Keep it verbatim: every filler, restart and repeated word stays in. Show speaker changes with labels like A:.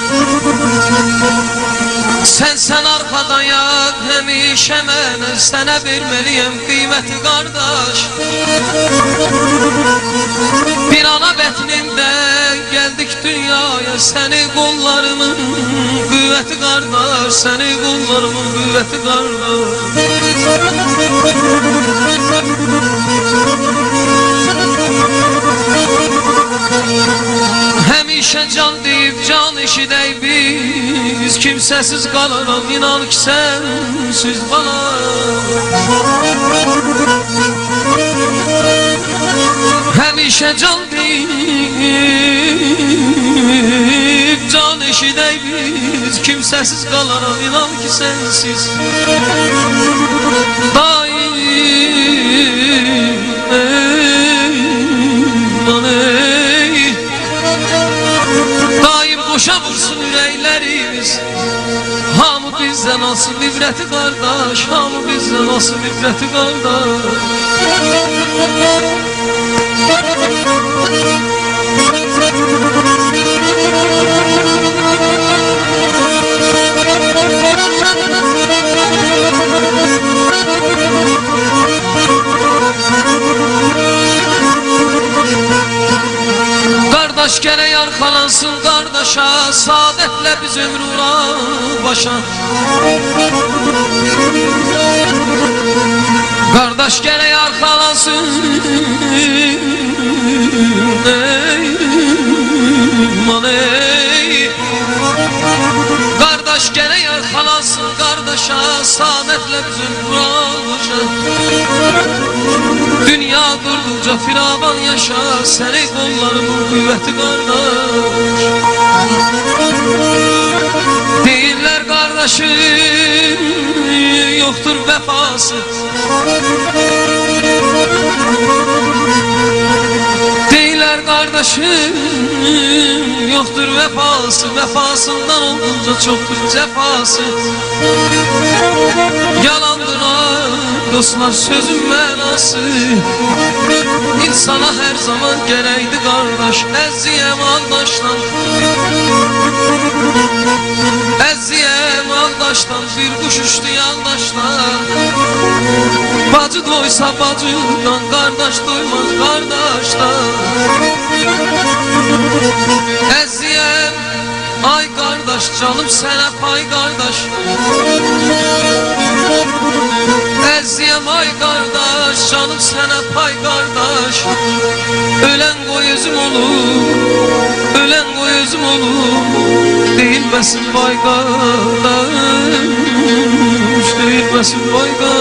A: Sen sen arkadan yat hemişe mənə, sənə verməliyəm qiyməti qardaş. Bir ana bətnində gəldik dünyaya, səni qollarımın qüvvəti qardaş, səni qollarımın qüvvəti qardaş. Həmişə can deyib can eşidək biz, kimsəsiz qalaram, inan ki sənsiz qalaram. Həmişə can deyib can eşidək biz, kimsəsiz qalaram, inan ki sənsiz. Daim boşa vursun ürəklərimiz, hamı bizdən alsın ibrəti qardaş, hamı bizdən alsın ibrəti qardaş. Qardaş gərək arxalansın qardaşa, saadətlə biz ömrü uğrar başa. Qardaş gərək arxalansın, ey, man ey. Qardaş gərək arxalansın qardaşa, saadətlə biz ömrü uğrar başa. Dünya durduqca firavan yaşa, səni qollarımın qüvvəti qardaş. Deyirlər qardaşın yoxdur vəfası, deyirlər qardaşın yoxdur vəfası, vəfasından olunca çoxdur cəfası. Yalandır dostlar sözün mənası, insana hər zaman gərəkdir qardaş, əzziyəm aldaşdan, əzziyəm aldaşdan, bir quş uçdu yandaşdan. Bacı doysa bacıdan, qardaş doymaz qardaşdan. Əzziyəm ay qardaş, canım sənə pay qardaş. Əzziyəm ay qardaş, canım sənə pay qardaş. Ölən qoy özüm olur, ölən qoy özüm olur, deyilməsin vay qardaş, deyilməsin vay qardaş.